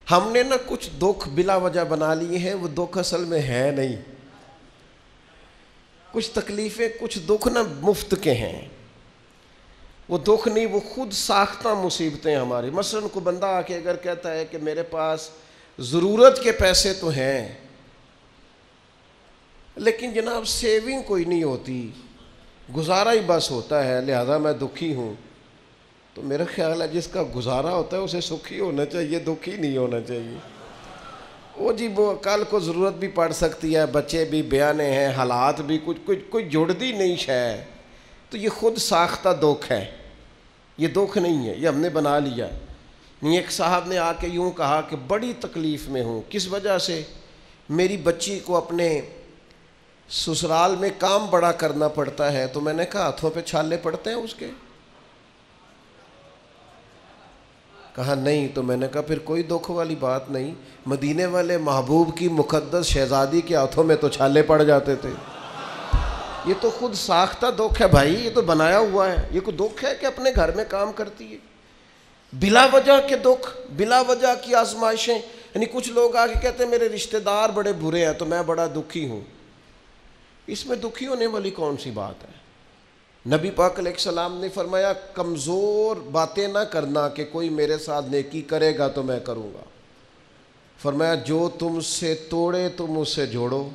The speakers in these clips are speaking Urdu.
ہم نے نا کچھ دکھ بلا وجہ بنا لیے ہیں، وہ دکھ اصل میں ہے نہیں. کچھ تکلیفیں، کچھ دکھ نا مفت کے ہیں، وہ دکھ نہیں، وہ خود ساختہ مصیبتیں ہماری. مثلاً کو بندہ آ کے اگر کہتا ہے کہ میرے پاس ضرورت کے پیسے تو ہیں لیکن جناب سیونگ کوئی نہیں ہوتی، گزارا ہی بس ہوتا ہے، لہذا میں دکھی ہوں. تو میرا خیال ہے جس کا گزارا ہوتا ہے اسے سکھی ہونا چاہیے، دکھی نہیں ہونا چاہیے. وہ جی وہ کل کو ضرورت بھی پڑ سکتی ہے، بچے بھی بیانے ہیں، حالات بھی کوئی جڑتی نہیں ہے، تو یہ خود ساختہ دکھ ہے، یہ دکھ نہیں ہے، یہ ہم نے بنا لیا. نہیں، ایک صاحب نے آ کے یوں کہا کہ بڑی تکلیف میں ہوں، کس وجہ سے؟ میری بچی کو اپنے سسرال میں کام بڑا کرنا پڑتا ہے. تو میں نے کہا ہاتھوں پہ چھالے پڑتے ہیں اس کے؟ کہا نہیں. تو میں نے کہا پھر کوئی دکھ والی بات نہیں، مدینے والے محبوب کی مقدس شہزادی کے ہاتھوں میں تو چھالے پڑ جاتے تھے. یہ تو خود ساختہ دکھ ہے بھائی، یہ تو بنایا ہوا ہے. یہ کوئی دکھ ہے کہ اپنے گھر میں کام کرتی ہے؟ بلا وجہ کے دکھ، بلا وجہ کی آزمائشیں. یعنی کچھ لوگ آ کے کہتے ہیں میرے رشتہ دار بڑے برے ہیں تو میں بڑا دکھی ہوں. اس میں دکھی ہونے والی کون سی بات ہے؟ نبی پاک علیہ السلام نے فرمایا کمزور باتیں نہ کرنا کہ کوئی میرے ساتھ نیکی کرے گا تو میں کروں گا. فرمایا جو تم سے توڑے تم اس سے جوڑو.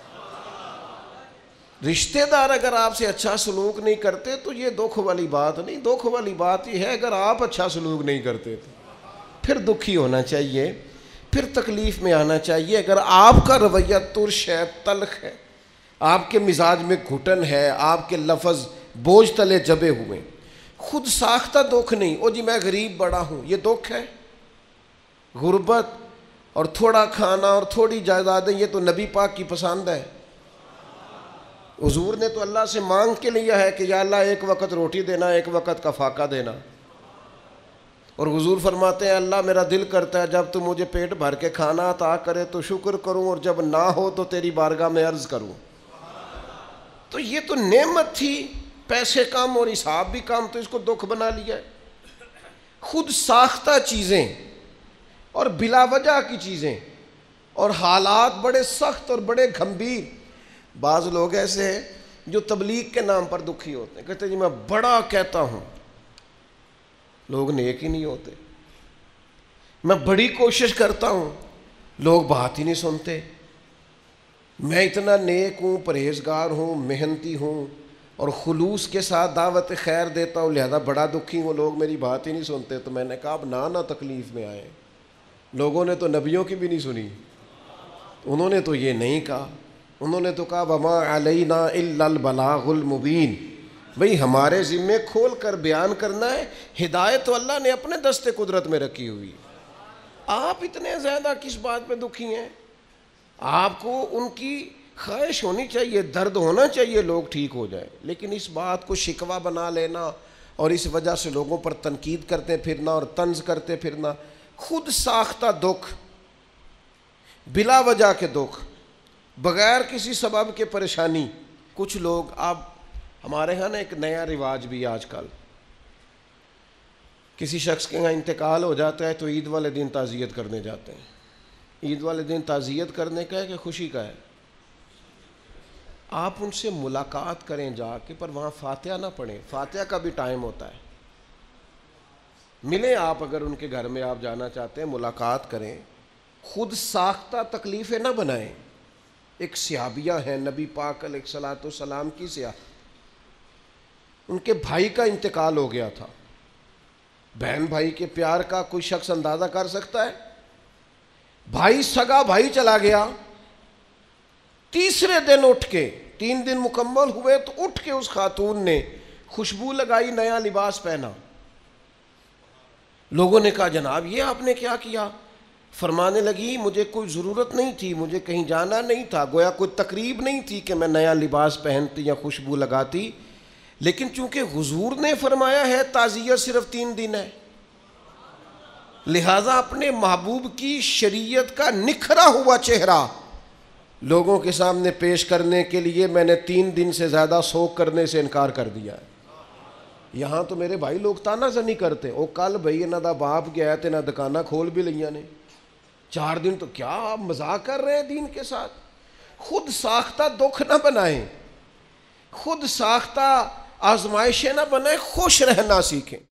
رشتہ دار اگر آپ سے اچھا سلوک نہیں کرتے تو یہ دکھ والی بات نہیں. دکھ والی بات یہ ہے اگر آپ اچھا سلوک نہیں کرتے تو پھر دکھی ہونا چاہیے، پھر تکلیف میں آنا چاہیے. اگر آپ کا رویہ ترش ہے، تلخ ہے، آپ کے مزاج میں گھٹن ہے، آپ کے لفظ بوجھ تلے جبے ہوئے، خود ساختہ دکھ نہیں. او جی میں غریب بڑا ہوں، یہ دکھ ہے؟ غربت اور تھوڑا کھانا اور تھوڑی جائیدادیں یہ تو نبی پاک کی پسند ہے. حضور نے تو اللہ سے مانگ کے لیا ہے کہ یا اللہ ایک وقت روٹی دینا، ایک وقت کا فاقہ دینا. اور حضور فرماتے ہیں اللہ میرا دل کرتا ہے جب تو مجھے پیٹ بھر کے کھانا عطا کرے تو شکر کروں، اور جب نہ ہو تو تیری بارگاہ میں عرض کروں. تو یہ تو نعمت تھی، پیسے کم اور حساب بھی کم، تو اس کو دکھ بنا لیا ہے. خود ساختہ چیزیں اور بلا وجہ کی چیزیں اور حالات بڑے سخت اور بڑے گھمبیر. بعض لوگ ایسے ہیں جو تبلیغ کے نام پر دکھی ہوتے ہیں، کہتے ہیں جی میں بڑا کہتا ہوں، لوگ نیک ہی نہیں ہوتے. میں بڑی کوشش کرتا ہوں، لوگ بات ہی نہیں سنتے. میں اتنا نیک ہوں، پرہیزگار ہوں، محنتی ہوں اور خلوص کے ساتھ دعوت خیر دیتا ہوں، لہذا بڑا دکھی ہوں، لوگ میری بات ہی نہیں سنتے. تو میں نے کہا اب نہ تکلیف میں آئے. لوگوں نے تو نبیوں کی بھی نہیں سنی، انہوں نے تو یہ نہیں کہا. انہوں نے تو کہا وما علینا الا البلاغ المبین. بھئی ہمارے ذمے کھول کر بیان کرنا ہے. ہدایت تو اللہ نے اپنے دست قدرت میں رکھی ہوئی. آپ اتنے زیادہ کس بات پہ دکھی ہیں؟ آپ کو ان کی خواہش ہونی چاہیے، درد ہونا چاہیے لوگ ٹھیک ہو جائیں، لیکن اس بات کو شکوہ بنا لینا اور اس وجہ سے لوگوں پر تنقید کرتے پھرنا اور طنز کرتے پھرنا، خود ساختہ دکھ، بلا وجہ کے دکھ، بغیر کسی سبب کے پریشانی. کچھ لوگ اب ہمارے ہاں نا ایک نیا رواج بھی آج کل، کسی شخص کے یہاں انتقال ہو جاتا ہے تو عید والے دن تعزیت کرنے جاتے ہیں. عید والے دن تعزیت کرنے کا ہے کہ خوشی کا ہے؟ آپ ان سے ملاقات کریں جا کے، پر وہاں فاتحہ نہ پڑھیں. فاتحہ کا بھی ٹائم ہوتا ہے. ملیں آپ، اگر ان کے گھر میں آپ جانا چاہتے ہیں ملاقات کریں. خود ساختہ تکلیفیں نہ بنائیں. ایک صحابیہ ہیں نبی پاک علیہ الصلوۃ والسلام کی صحابیہ، ان کے بھائی کا انتقال ہو گیا تھا. بہن بھائی کے پیار کا کوئی شخص اندازہ کر سکتا ہے؟ بھائی سگا بھائی چلا گیا. تیسرے دن اٹھ کے، 3 دن مکمل ہوئے تو اٹھ کے اس خاتون نے خوشبو لگائی، نیا لباس پہنا. لوگوں نے کہا جناب یہ آپ نے کیا کیا؟ فرمانے لگی مجھے کوئی ضرورت نہیں تھی، مجھے کہیں جانا نہیں تھا، گویا کوئی تقریب نہیں تھی کہ میں نیا لباس پہنتی یا خوشبو لگاتی، لیکن چونکہ حضور نے فرمایا ہے تعزیت صرف 3 دن ہے، لہٰذا اپنے محبوب کی شریعت کا نکھرا ہوا چہرہ لوگوں کے سامنے پیش کرنے کے لیے میں نے 3 دن سے زیادہ سوگ کرنے سے انکار کر دیا ہے. یہاں تو میرے بھائی لوگ تانا زنی کرتے، او کل بھائی انہاں دا باپ گیا تے نہ دکاناں کھول بھی لئیاں نے. 4 دن تو کیا آپ مذاق کر رہے ہیں دین کے ساتھ؟ خود ساختہ دکھ نہ بنائیں، خود ساختہ آزمائشیں نہ بنائیں، خوش رہنا سیکھیں۔